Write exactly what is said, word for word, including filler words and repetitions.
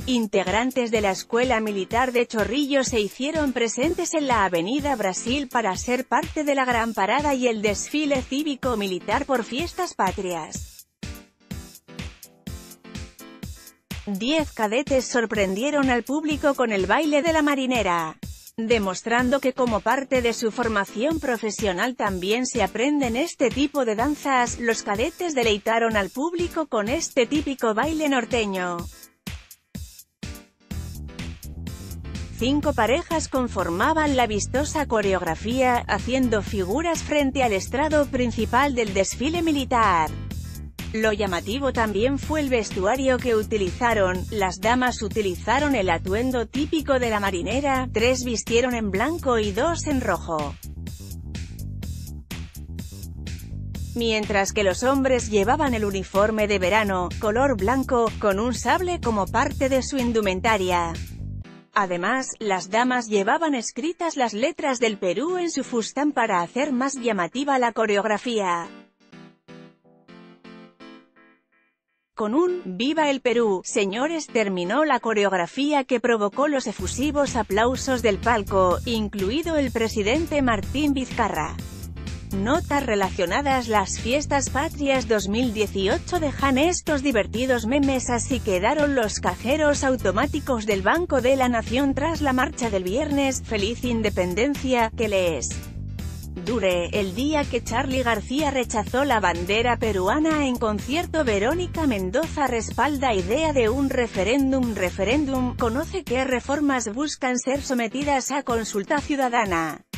Integrantes de la Escuela Militar de Chorrillos se hicieron presentes en la Avenida Brasil para ser parte de la gran parada y el desfile cívico-militar por Fiestas Patrias. Diez cadetes sorprendieron al público con el baile de la marinera, demostrando que como parte de su formación profesional también se aprenden este tipo de danzas. Los cadetes deleitaron al público con este típico baile norteño. Cinco parejas conformaban la vistosa coreografía, haciendo figuras frente al estrado principal del desfile militar. Lo llamativo también fue el vestuario que utilizaron. Las damas utilizaron el atuendo típico de la marinera, tres vistieron en blanco y dos en rojo, mientras que los hombres llevaban el uniforme de verano, color blanco, con un sable como parte de su indumentaria. Además, las damas llevaban escritas las letras del Perú en su fustán para hacer más llamativa la coreografía. Con un «¡Viva el Perú, señores!» terminó la coreografía que provocó los efusivos aplausos del palco, incluido el presidente Martín Vizcarra. Notas relacionadas: las Fiestas Patrias dos mil dieciocho dejan estos divertidos memes. Así quedaron los cajeros automáticos del Banco de la Nación tras la marcha del viernes. Feliz Independencia, que les dure. El día que Charly García rechazó la bandera peruana en concierto, Verónica Mendoza respalda idea de un referéndum. Referéndum, conoce qué reformas buscan ser sometidas a consulta ciudadana.